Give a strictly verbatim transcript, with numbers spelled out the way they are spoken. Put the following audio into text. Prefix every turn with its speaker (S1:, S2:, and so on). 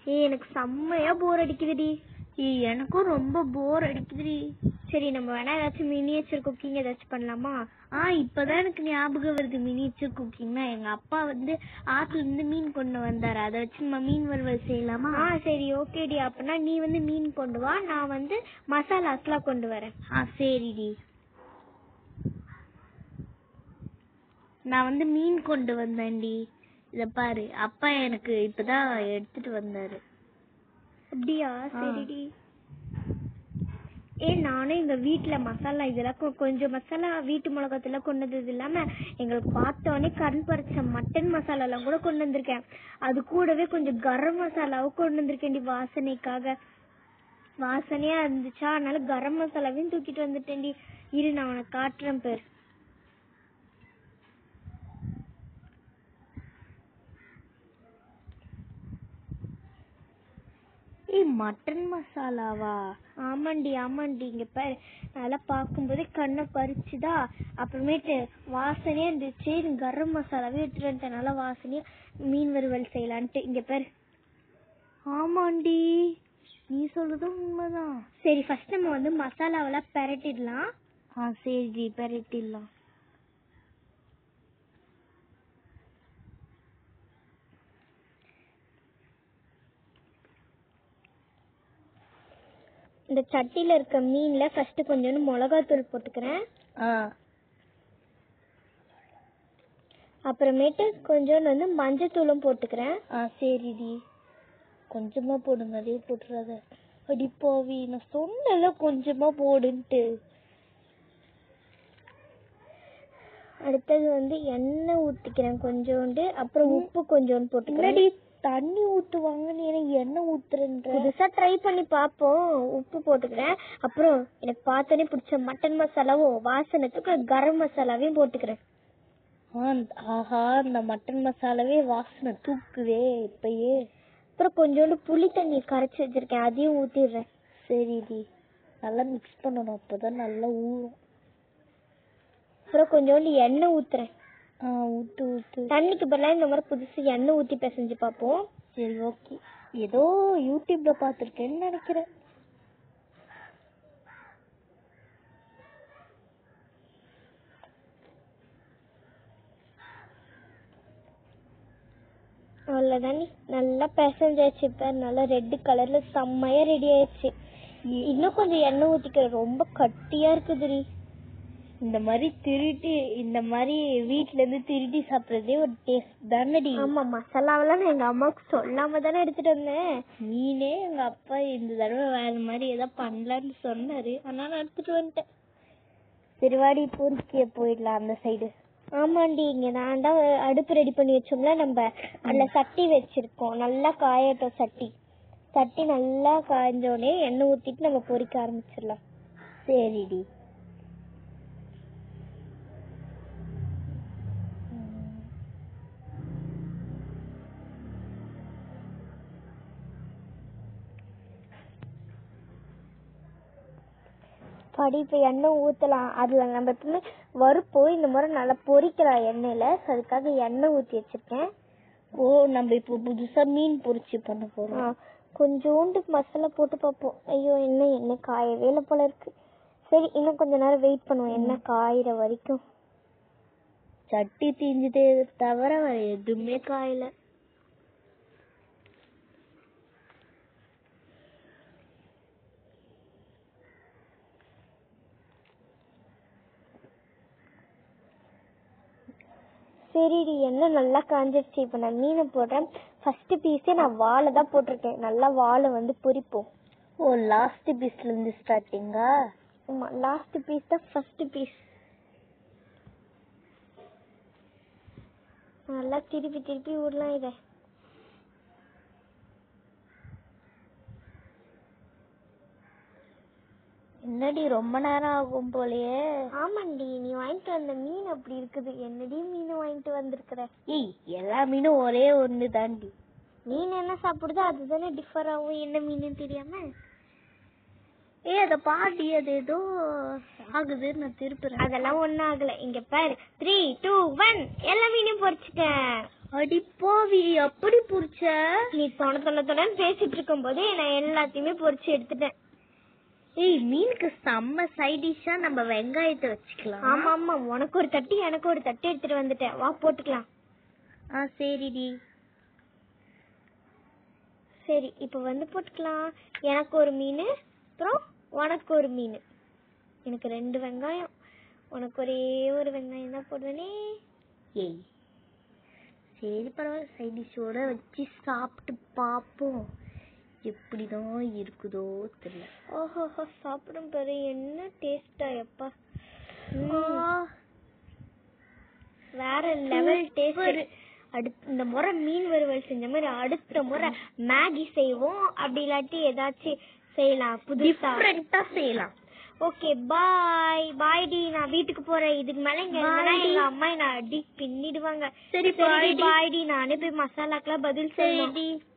S1: ஏய் எனக்கு செம்மையா போர் அடிக்குதுடி.
S2: ஏய் எனக்கும் ரொம்ப போர் அடிக்குதுடி.
S1: சரி நம்ம வேணா ஏதாச்சும் மினியேச்சர் குக்கிங் ஏதாச்சும் பண்ணலாமா?
S2: ஆ இப்பதான் எனக்கு ஞாபகம் வருது மினியேச்சர் குக்கிங்னா. எங்க அப்பா வந்து ஆத்துல இருந்து மீன் கொண்டு வந்தாரு, அதை வச்சு நம்ம மீன் வறுவல் செய்யலாமா?
S1: ஆ சரி ஓகேடி. அப்படின்னா நீ வந்து மீன் கொண்டு வா, நான் வந்து மசாலாஸ்லாம் கொண்டு வரேன்.
S2: ஆ சரிடி. நான் வந்து மீன் கொண்டு வந்தேன்டி. இத பாரு, அப்பா எனக்கு இப்பதான் எடுத்துட்டு வந்தாரு.
S1: அப்படியா? சரிடி. ஏ நானும் எங்க வீட்டுல மசாலா இதெல்லாம் கொஞ்சம் மசாலா வீட்டு மிளகாத்தெல்லாம் கொண்டு வந்தது இல்லாம எங்களுக்கு பார்த்தோன்னே கண் பறிச்ச மட்டன் மசாலா எல்லாம் கூட கொண்டு வந்திருக்கேன். அது கூடவே கொஞ்சம் கரம் மசாலாவும் கொண்டு வந்திருக்கேன்டி வாசனைக்காக. வாசனையா இருந்துச்சா, அதனால கரம் மசாலாவையும் தூக்கிட்டு வந்துட்டேன்டி. இரு நான் உனக்கு காட்டுறேன் பேர்.
S2: ஏய் மட்டன் மசாலாவா?
S1: ஆமாண்டி ஆமாண்டி. இங்க பாரு, நல்லா பார்க்கும்போதே கண்ணை பறிச்சுதா. அப்புறமேட்டு வாசனையா இருந்துச்சு, கரம் மசாலாவே எடுத்துட்டு வந்துட்டேன். நல்லா வாசனையா மீன் வறுவல் செய்யலான்ட்டு. இங்க பாரு.
S2: ஆமாண்டி, நீ சொல்றதும் உண்மைதான்.
S1: சரி ஃபர்ஸ்ட் நம்ம வந்து மசாலாவெல்லாம் பெரட்டிடலாம்.
S2: ஆ சரி பெரட்டிடலாம்.
S1: இந்த சட்டியில இருக்க மீன்ல ஃபர்ஸ்ட் கொஞ்சோண்டு மிளகாத்தூள் போட்டுக்கிறேன். அப்புறமேட்டு கொஞ்சோண்டு வந்து மஞ்சத்தூளும் போட்டுக்கிறேன்.
S2: ஆ சரிடி. கொஞ்சமா போடு, நிறைய போட்டுறாத. அடி போவி, நான் சொன்னல கொஞ்சமா போடுன்ட்டு.
S1: அடுத்தது வந்து எண்ணெய் ஊத்திக்கிறேன் கொஞ்சோண்டு. அப்புறம் உப்பு கொஞ்சோண்டு போட்டுக்கிறேன்.
S2: தண்ணி ஊத்துவாங்க, நீ எனக்கு எண்ணெய் ஊத்துறன்ற.
S1: புதுசா ட்ரை பண்ணி பாப்போம். உப்பு போட்டுக்கிறேன். அப்புறம் எனக்கு பார்த்தோன்னே பிடிச்ச மட்டன் மசாலாவும் வாசனத்துக்கு கரம் மசாலாவையும் போட்டுக்கிறேன்.
S2: ஆஹா, இந்த மட்டன் மசாலாவே வாசனை தூக்குதே இப்பயே.
S1: அப்புறம் கொஞ்சோண்டு புளி தண்ணி கரைச்சி வச்சிருக்கேன், அதையும் ஊத்திடுறேன்.
S2: சரிடி, நல்லா மிக்ஸ் பண்ணணும், அப்பதான் நல்லா ஊறும்.
S1: அப்புறம் கொஞ்சோண்டு எண்ணெய் ஊத்துறேன்.
S2: ஆ ஊத்து ஊத்து.
S1: தண்ணிக்கு பதிலாக இந்த மாதிரி புதுசு எண்ணெய் ஊத்தி பிசைஞ்சு பார்ப்போம்.
S2: சரி ஓகே. ஏதோ யூடியூப்ல பாத்திருக்கேன்னு நினைக்கிறேன்.
S1: அவ்வளவுதான், நல்லா பிசைஞ்சாச்சு. இப்ப நல்லா ரெட் கலர்ல செம்மையா ரெடி ஆயிடுச்சு. இன்னும் கொஞ்சம் எண்ணெய் ஊத்திக்கிற, ரொம்ப கட்டியா இருக்குதுடி.
S2: இந்த மாதிரி திருடி இந்த மாதிரி வீட்ல இருந்து திருடி சாப்பிடுறதே ஒரு டேஸ்ட் தானடி.
S1: ஆமா, மசாலாவெல்லாம் நான் எங்க அம்மாவுக்கு சொல்லாம தானே எடுத்துட்டு வந்தேன்.
S2: நீனே எங்க அப்பா இந்த தடவை வேற மாதிரி ஏதாவது பண்ணலான்னு சொன்னாரு, ஆனா நான் எடுத்துட்டு வந்துட்டேன். சரிவாடி, பொறுக்கிய போயிடலாம் அந்த சைடு.
S1: ஆமாண்டி, இங்க நான் தான் அடுப்பு ரெடி பண்ணி வச்சோம்ல, நம்ம அதுல சட்டி வச்சிருக்கோம். நல்லா காயட்டும் சட்டி. சட்டி நல்லா காய்ஞ்சோடனே எண்ணெய் ஊத்திட்டு நம்ம பொரிக்க ஆரம்பிச்சிடலாம்.
S2: சரிடி.
S1: படி இப்ப எண்ணெய் ஊத்தலாம். அதுல நம்ம எப்பவுமே வறுப்போம், இந்த முறை நல்லா பொரிக்கலாம் எண்ணெயில. அதுக்காக எண்ணெய் ஊத்தி வச்சிருக்கேன்.
S2: ஓ, நம்ம இப்போ புதுசா மீன் பொரிச்சு பண்ண போறோம்.
S1: கொஞ்சோண்டு மசாலா போட்டு பார்ப்போம். ஐயோ என்ன எண்ணெய் காயவே இல்லை போல இருக்கு. சரி இன்னும் கொஞ்ச நேரம் வெயிட் பண்ணுவோம், எண்ணெய் காயிற வரைக்கும்.
S2: சட்டி தீஞ்சிட்டே தவிர எதுவுமே காயல.
S1: சரிடி, எண்ணெய் நல்லா காஞ்சிருச்சு. இப்ப நான் மீனை போடுறேன். ஃபர்ஸ்ட் பீஸே நான் வாழை தான் போட்டிருக்கேன். நல்லா வாழை வந்து பொரிப்போம்.
S2: ஓ, லாஸ்ட் பீஸ்ல இருந்து ஸ்டார்டிங்கா?
S1: ஆமா, லாஸ்ட் பீஸ் தான் ஃபர்ஸ்ட் பீஸ். நல்லா திருப்பி திருப்பி விடலாம் இதை.
S2: என்னடி ரொம்ப நேரம் ஆகும் போலயே?
S1: ஆமாண்டி, நீ வாங்கிட்டு வந்த மீன் அப்படி இருக்குது. என்னடி மீன் வாங்கிட்டு வந்திருக்கிற?
S2: ஏய், எல்லா மீனும் ஒரே ஒண்ணு தாண்டி.
S1: மீன் என்ன சாப்பிடுதோ அதுதானே டிஃபர் ஆகும், என்ன மீன் தெரியாம.
S2: ஏ அத பாட்டி, அது ஏதோ ஆகுது, நான் திருப்புறேன்.
S1: அதெல்லாம் ஒன்னும் ஆகல. இங்க பாரு, த்ரீ டூ ஒன், எல்லா மீனையும் பொரிச்சிட்டேன்.
S2: அடிப்பாவி, அப்படி பொரிச்ச?
S1: நீ தொண தொண தொணன்னு பேசிட்டு இருக்கும் போதே நான் எல்லாத்தையுமே பொரிச்சு எடுத்துட்டேன்.
S2: ஏய், மீனுக்கு செம்ம சைட் டிஷ்ஷா நம்ம வெங்காயத்தை வச்சுக்கலாம்.
S1: ஆமா ஆமா, உனக்கு ஒரு தட்டு எனக்கு ஒரு தட்டு எடுத்துட்டு வந்துட்டேன், வா போட்டுக்கலாம்.
S2: ஆ சரிடி.
S1: சரி, இப்போ வந்து போட்டுக்கலாம். எனக்கு ஒரு மீன், அப்புறம் உனக்கு ஒரு மீன். எனக்கு ரெண்டு வெங்காயம், உனக்கு ஒரே ஒரு வெங்காயம் தான் போடுவேனே.
S2: ஏய் சரி பரவாயில்ல, சைட் டிஷ்ஷோட வச்சு சாப்பிட்டு பார்ப்போம் எப்படிதான் இருக்குதோ தெரியல.
S1: ஓஹோ, சாப்பிடும் பாரு, என்ன டேஸ்டா எப்பா, வேற லெவல் டேஸ்ட். அடுத்த இந்த முறை மீன் வறுவல் செஞ்ச மாதிரி அடுத்த முறை மேகி செய்வோம், அப்படி இல்லாட்டி ஏதாச்சும் செய்யலாம், புதுசா
S2: செய்யலாம்.
S1: ஓகே, பாய் பாய் டி, நான் வீட்டுக்கு போறேன். இதுக்கு மேல இங்க இருந்தா எங்க அம்மா என்ன அடி பின்னிடுவாங்க.
S2: சரி
S1: பாய் டி, நானே போய் மசாலாக்கெல்லாம் பதில்
S2: சொல்லி